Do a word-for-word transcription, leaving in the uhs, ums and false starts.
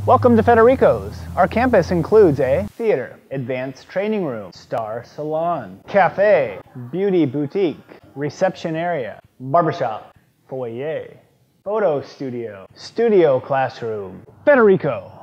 Welcome to Federico's. Our campus includes a theater, advanced training room, star salon, cafe, beauty boutique, reception area, barbershop, foyer, photo studio, studio classroom. Federico.